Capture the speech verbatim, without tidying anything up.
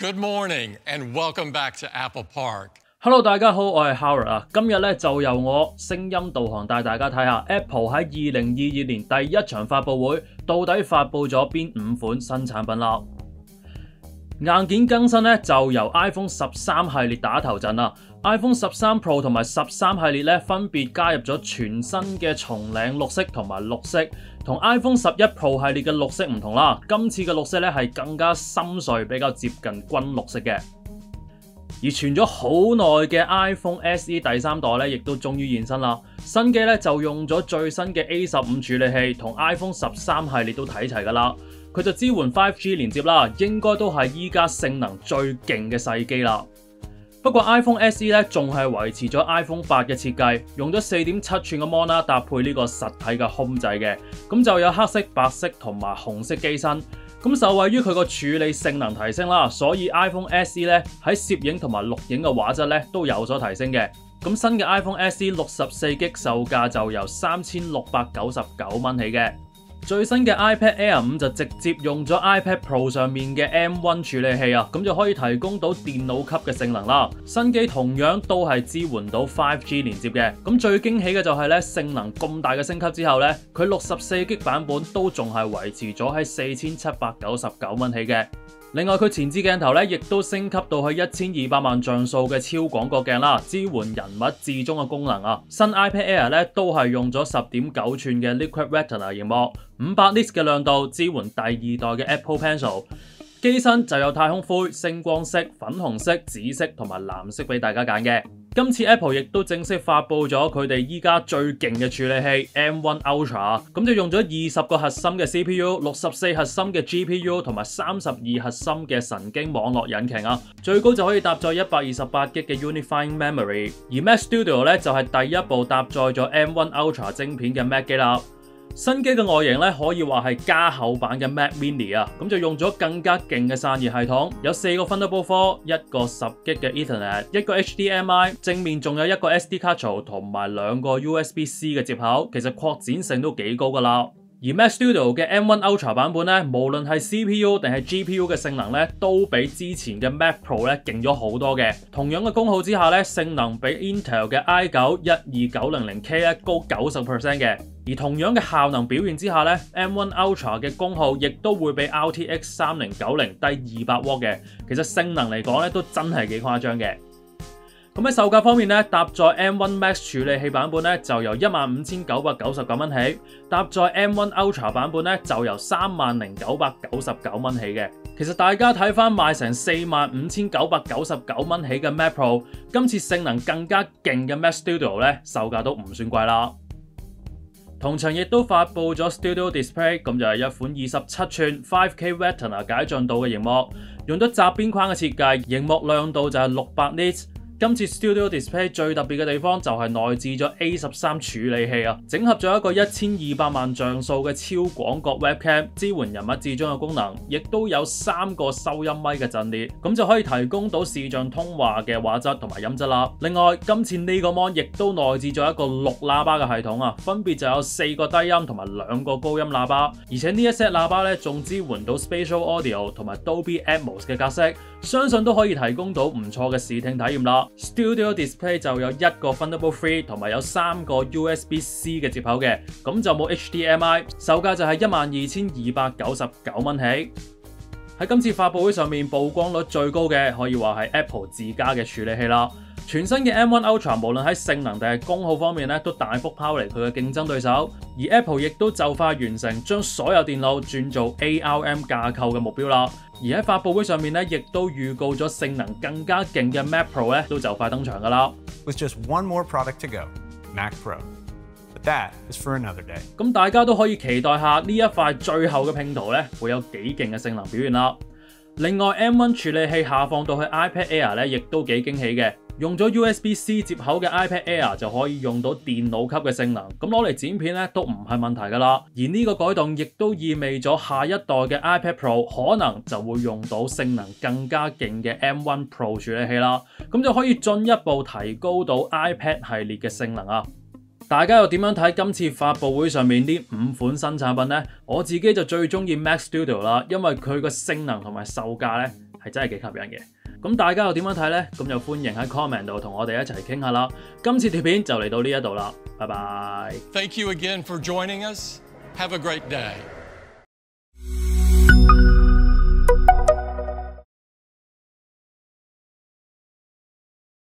Good morning and welcome back to Apple Park. Hello， 大家好，我係 Howard 啊。今日咧就由我聲音導航帶大家睇下 Apple 喺二零二二年第一場發佈會到底發佈咗邊五款新產品啦。硬件更新咧就由 iPhone 十三系列打頭陣啦。iPhone 十三 Pro 同埋十三系列咧分別加入咗全新嘅松嶺綠色同埋綠色，同 iPhone 十一 Pro 系列嘅綠色唔同啦。今次嘅綠色咧係更加深邃，比較接近軍綠色嘅。而傳咗好耐嘅 iPhone S E 第三代咧，亦都終於現身啦。新機咧就用咗最新嘅 A 十五處理器，同 iPhone 十三系列都睇齊噶啦。佢就支援 五 G 連接啦，應該都係依家性能最勁嘅細機啦。不過 iPhone S E 咧仲係維持咗 iPhone 八嘅設計，用咗 四點七寸嘅 mon 啦，搭配呢個實體嘅 Home 掣嘅，咁就有黑色、白色同埋紅色機身。咁受惠於佢個處理性能提升啦，所以 iPhone S E 咧喺攝影同埋錄影嘅畫質咧都有所提升嘅。咁新嘅 iPhone S E 六十四 G 售價就由三千六百九十九蚊起嘅。最新嘅 iPad Air 五就直接用咗 iPad Pro 上面嘅 M 一 處理器啊，咁就可以提供到電腦級嘅性能啦。新機同樣都係支援到 五 G 連接嘅。咁最驚喜嘅就係咧，性能咁大嘅升級之後咧，佢六十四 G 版本都仲係維持咗喺四千七百九十九蚊起嘅。另外佢前置鏡頭咧，亦都升級到去一千二百萬像素嘅超廣角鏡啦，支援人物至中嘅功能啊。新 iPad Air 咧都係用咗十點九寸嘅 Liquid Retina 螢幕，五百 nits 嘅亮度，支援第二代嘅 Apple Pencil。機身就有太空灰、星光色、粉紅色、紫色同埋藍色俾大家揀嘅。今次 Apple 亦都正式發佈咗佢哋依家最勁嘅處理器 M 一 Ultra， 咁就用咗二十個核心嘅 C P U、六十四核心嘅 G P U 同埋三十二核心嘅神經網絡引擎啊，最高就可以搭載一百二十八 G 嘅 Unifying Memory。而 Mac Studio 咧就係、是、第一部搭載咗 M 一 Ultra 晶片嘅 Mac 機啦。新機嘅外形咧可以話係加厚版嘅 Mac Mini 啊，咁就用咗更加勁嘅散熱系統，有四個 Thunderbolt 四，一個十 G 嘅 Ethernet， 一個 H D M I， 正面仲有一個 S D 卡槽同埋兩個 U S B C 嘅接口，其實擴展性都幾高噶啦。而 Mac Studio 嘅 M 一 Ultra 版本咧，無論係 C P U 定係 G P U 嘅性能咧，都比之前嘅 Mac Pro 咧勁咗好多嘅。同樣嘅功耗之下咧，性能比 Intel 嘅 i 九 一二九零零 K 咧高九十 percent 嘅。而同樣嘅效能表現之下咧 ，M 一 Ultra 嘅功耗亦都會比 R T X 三零九零低二百瓦嘅。其實性能嚟講咧，都真係幾誇張嘅。咁喺售價方面咧，搭載 M 一 Max 處理器版本咧就由一萬五千九百九十九蚊起，搭載 M 一 Ultra 版本咧就由三萬零九百九十九蚊起嘅。其實大家睇翻賣成四萬五千九百九十九蚊起嘅 Mac Pro， 今次性能更加勁嘅 Mac Studio 咧，售價都唔算貴啦。同場亦都發佈咗 Studio Display， 咁就係一款二十七寸 五 K Retina 解像度嘅螢幕，用咗窄邊框嘅設計，螢幕亮度就係六百 nits。今次 Studio Display 最特別嘅地方就係內置咗 A 十三處理器啊，整合咗一個一千二百萬像素嘅超廣角 Webcam， 支援人物至中嘅功能，亦都有三個收音咪嘅陣列，咁就可以提供到視像通話嘅畫質同埋音質啦。另外，今次呢個 mon 亦都內置咗一個六喇叭嘅系統啊，分別就有四個低音同埋兩個高音喇叭，而且呢一 set 喇叭咧仲支援到 Spatial Audio 同埋 Dolby Atmos 嘅格式，相信都可以提供到唔錯嘅視聽體驗啦。Studio Display 就有一個 Thunderbolt 三同埋有三個 U S B C 嘅接口嘅，咁就冇 H D M I， 售價就係一萬二千二百九十九蚊起。喺今次發佈會上面曝光率最高嘅，可以話係 Apple 自家嘅處理器啦。全新嘅 M 一 Ultra 無論喺性能定係功耗方面咧，都大幅拋離佢嘅競爭對手。而 Apple 亦都就快完成將所有電腦轉做 A R M 架構嘅目標啦。而喺發佈會上面咧，亦都預告咗性能更加勁嘅 Mac Pro 咧，都就快登場噶啦。 With just one more product to go, Mac Pro. But that is for another day. 咁大家都可以期待下呢一塊最後嘅拼圖咧，會有幾勁嘅性能表現啦。另外 M 一 處理器下放到去 iPad Air 咧，亦都幾驚喜嘅。用咗 U S B C 接口嘅 iPad Air 就可以用到電腦級嘅性能，咁攞嚟剪片咧都唔係問題噶啦。而呢個改動亦都意味咗下一代嘅 iPad Pro 可能就會用到性能更加勁嘅 M 一 Pro 處理器啦，咁就可以進一步提高到 iPad 系列嘅性能啊。大家又點樣睇今次發佈會上面呢五款新產品呢？我自己就最中意 Mac Studio 啦，因為佢個性能同埋售價咧係真係幾吸引嘅。咁大家又點樣睇呢？咁就歡迎喺 comment 度同我哋一齊傾下啦。今次條片就嚟到呢一度啦，拜拜。 Thank you again for joining us. Have a great day.